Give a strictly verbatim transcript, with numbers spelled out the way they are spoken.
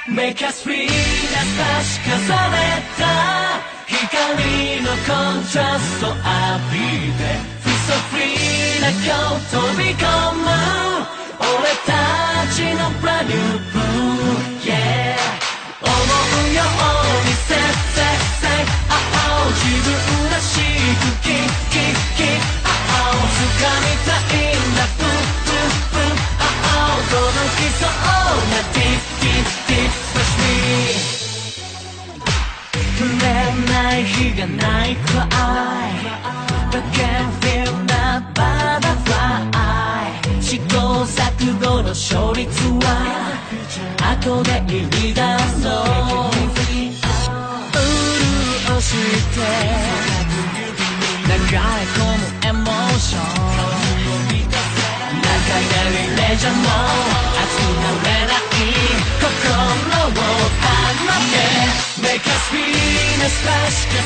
Make us free な差し重ねた光のコントラスト浴びて Feel so free な今日飛び込む俺たちの Brand new blue Yeah 思うように Say say say Oh 自分らしくキッキッキッ Oh 掴みたいんだ Boom boom boom Oh 届きそうな Deep deep deep Push me 触れない日がない Cry But can't feel the butterfly 試行錯誤の勝率は後で言い出そう潤して流れ込むエモーション何回目リレーじゃもう熱くなれない心を放って Make us feel な差し重